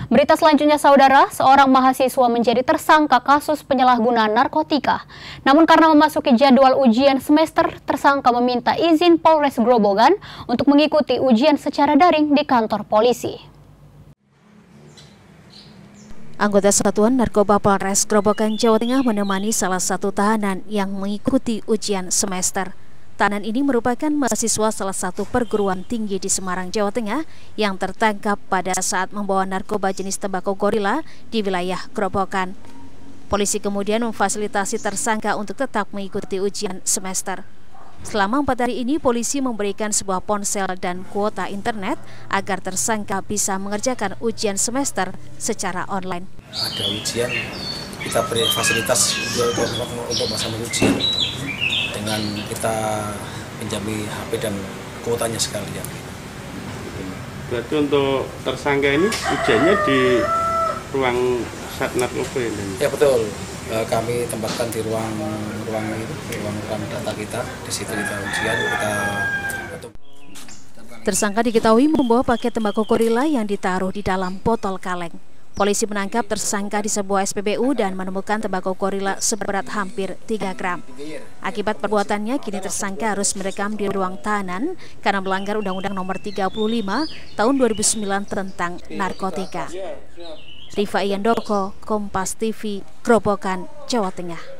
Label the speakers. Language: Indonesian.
Speaker 1: Berita selanjutnya, saudara, seorang mahasiswa menjadi tersangka kasus penyalahgunaan narkotika. Namun karena memasuki jadwal ujian semester, tersangka meminta izin Polres Grobogan untuk mengikuti ujian secara daring di kantor polisi.
Speaker 2: Anggota Satuan Narkoba Polres Grobogan, Jawa Tengah menemani salah satu tahanan yang mengikuti ujian semester. Tahanan ini merupakan mahasiswa salah satu perguruan tinggi di Semarang, Jawa Tengah yang tertangkap pada saat membawa narkoba jenis tembakau gorila di wilayah Grobogan. Polisi kemudian memfasilitasi tersangka untuk tetap mengikuti ujian semester. Selama 4 hari ini, polisi memberikan sebuah ponsel dan kuota internet agar tersangka bisa mengerjakan ujian semester secara online.
Speaker 3: Ada ujian, kita beri fasilitas untuk masa ujian dengan kita pinjami HP dan kuotanya sekalian.
Speaker 4: Berarti untuk tersangka ini ujiannya di ruang Satnat Narkoba ya?
Speaker 3: Ya betul, kami tempatkan di ruang data kita. Di situ kita ujian.
Speaker 2: Tersangka diketahui membawa paket tembakau gorila yang ditaruh di dalam botol kaleng. Polisi menangkap tersangka di sebuah SPBU dan menemukan tembakau gorila seberat hampir 3 gram. Akibat perbuatannya, kini tersangka harus merekam di ruang tahanan karena melanggar Undang-Undang Nomor 35 Tahun 2009 tentang narkotika. Rifa Iyandoko, Kompas TV, Grobogan, Jawa Tengah.